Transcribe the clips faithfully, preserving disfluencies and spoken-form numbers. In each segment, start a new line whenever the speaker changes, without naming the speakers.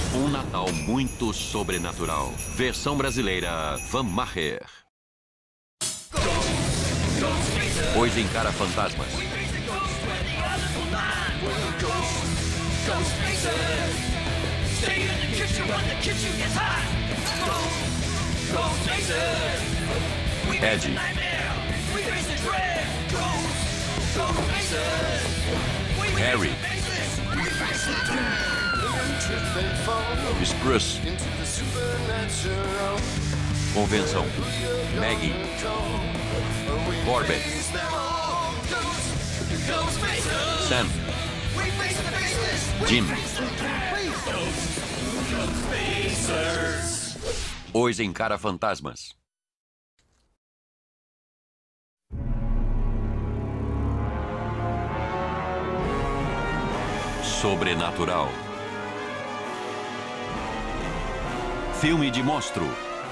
Um Natal muito sobrenatural. Versão brasileira, Van Maher. Hoje encara fantasmas. Ed. Harry. Spruce. Convenção. Maggie. Corbett. Sam. Jim. Hoje encara fantasmas. Sobrenatural. Filme de monstro.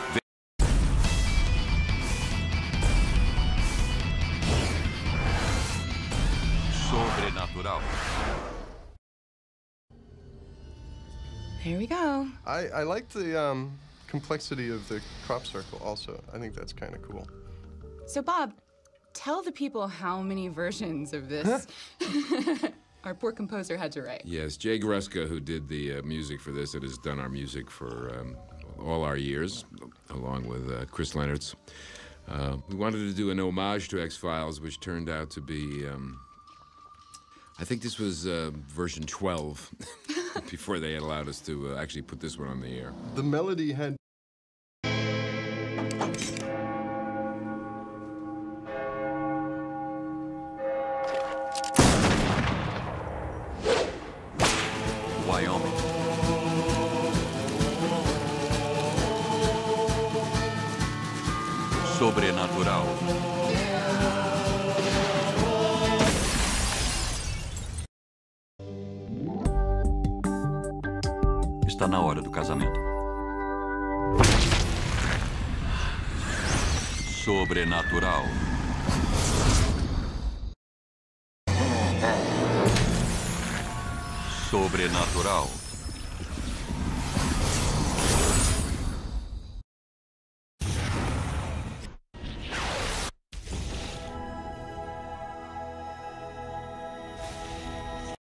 Sobrenatural.
Here we go.
I, I like the um, complexity of the crop circle also. I think that's kind of cool.
So, Bob, tell the people how many versions of this our poor composer had to write.
Yes, Jay Gruska, who did the uh, music for this, it has done our music for um, all our years, along with uh, Chris Leonard's. Uh, we wanted to do an homage to X-Files, which turned out to be, um, I think this was uh, version twelve, before they had allowed us to uh, actually put this one on the air.
The melody had
Wyoming. Sobrenatural. Está na hora do casamento. Sobrenatural. Sobrenatural.